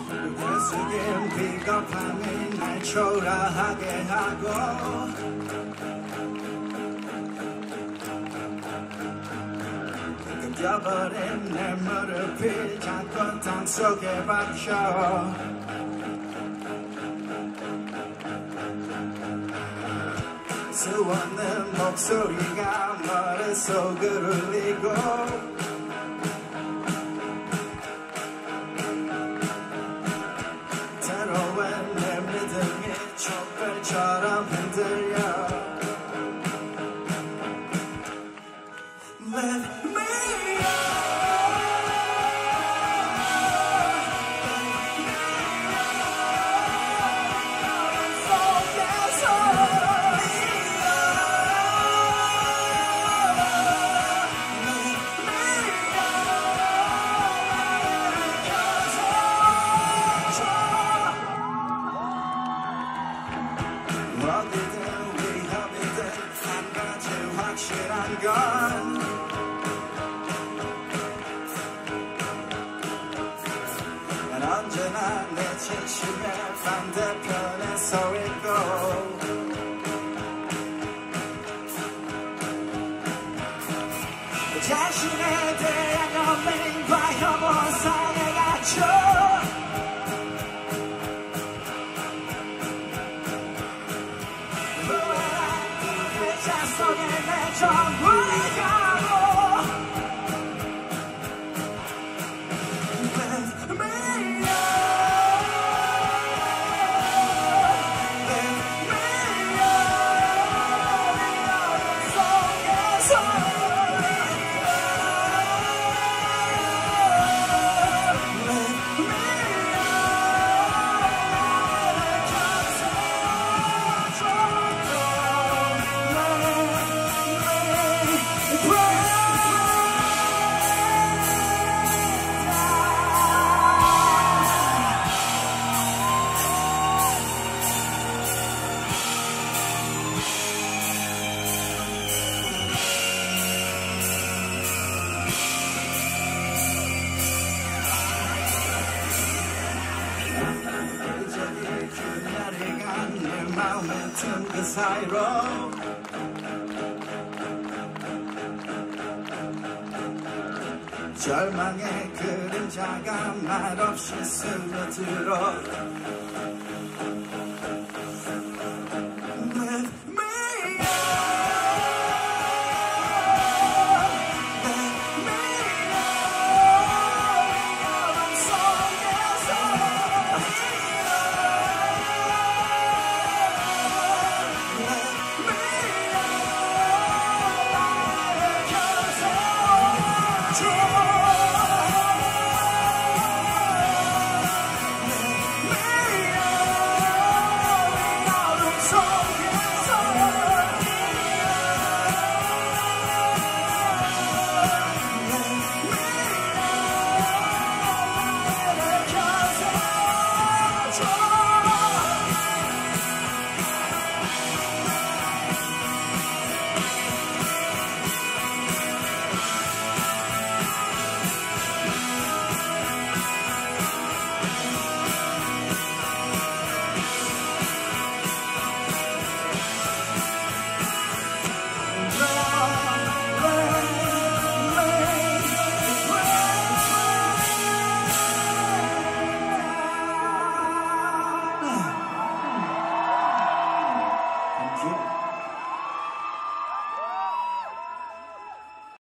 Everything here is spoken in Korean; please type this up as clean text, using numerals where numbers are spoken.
되새긴 비겁함이 날 초라하게 하고 끊겨버린 내 무릎이 자꾸 땅속에 박혀 수없는 목소리가 머릿속을 울리고 때로는 내 믿음이 촛불처럼 흔들려 Let me 어디든 위협이든 한 가지 확실한 건 난 언제나 내 진심의 반대편에 서 있고 자신에 대한 연민과 혐오상에 갇혀 속에 내 전부를 가고 Let me 내 마음에 든 그 사이로 절망의 그림자가 말없이 스며들어